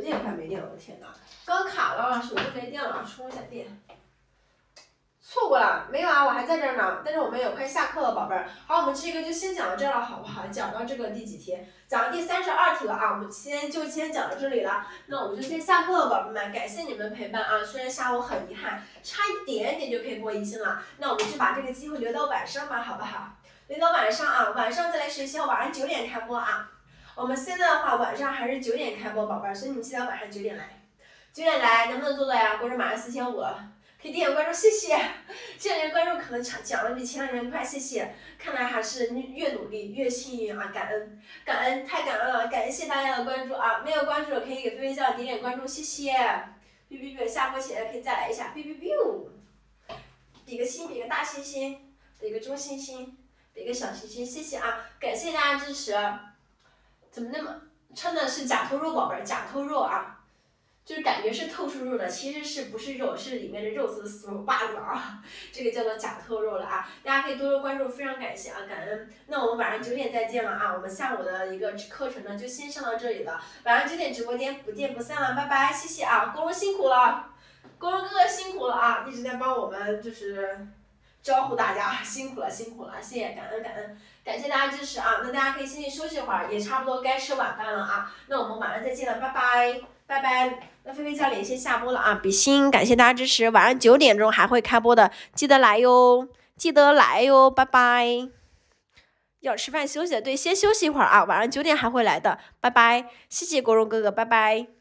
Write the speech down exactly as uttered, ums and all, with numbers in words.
机也快没电了，我的天呐，刚卡了，手机没电了，充一下电。错过了没有啊？我还在这儿呢，但是我们也快下课了，宝贝儿。好，我们这个就先讲到这儿了，好不好？讲到这个第几题？讲到第三十二题了啊，我们先就先讲到这里了。那我们就先下课了，宝贝们，感谢你们的陪伴啊！虽然下午很遗憾，差一点点就可以过一星了，那我们就把这个机会留到晚上吧，好不好？留到晚上啊，晚上再来学习，晚上九点开播啊。我们现在的话，晚上还是九点开播，宝贝儿，所以你们记得晚上九点来，九点来，能不能做到呀？国人马上四千五了。可以点点关注，谢谢。这两年关注可能讲讲的比前两年快，谢谢。看来还是越努力越幸运啊，感恩感恩，太感恩了，感谢大家的关注啊！没有关注的可以给菲菲酱点点关注，谢谢。哔哔哔，下播前可以再来一下，哔哔哔，比个心，比个大星星，比个中星星，比个小星星，谢谢啊！感谢大家支持。怎么那么称的是假透肉宝贝儿，假透肉啊！就是感觉是透出肉的，其实是不是肉，是里面的肉丝丝袜子啊，这个叫做假透肉了啊！大家可以多多关注，非常感谢啊，感恩。那我们晚上九点再见了啊！我们下午的一个课程呢就先上到这里了，晚上九点直播间不见不散了，拜拜，谢谢啊！工人辛苦了，工人哥哥辛苦了啊，一直在帮我们就是招呼大家，辛苦了辛苦了，谢谢，感恩感恩。感谢大家支持啊！那大家可以先去休息会儿，也差不多该吃晚饭了啊！那我们晚上再见了，拜拜，拜拜。那菲菲教练先下播了啊！比心，感谢大家支持，晚上九点钟还会开播的，记得来哟，记得来哟，拜拜。要吃饭休息的，对，先休息一会儿啊，晚上九点还会来的，拜拜，谢谢国荣哥哥，拜拜。